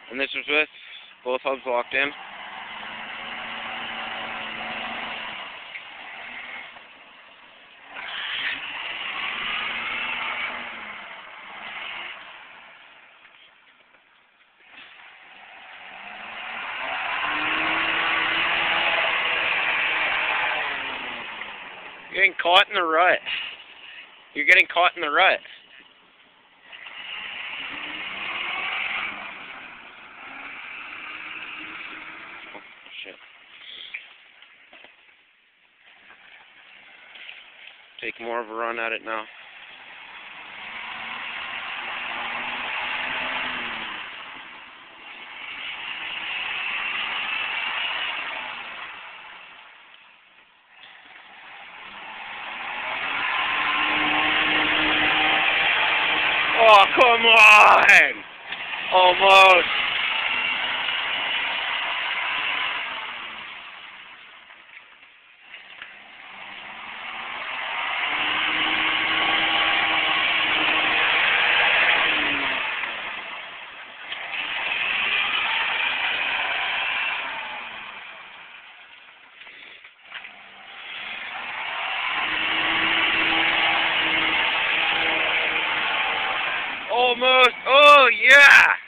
And this was with both hubs locked in. You're getting caught in the rut. You're getting caught in the rut. Oh, shit. Take more of a run at it now. Oh, come on! Almost. Almost. Oh, yeah!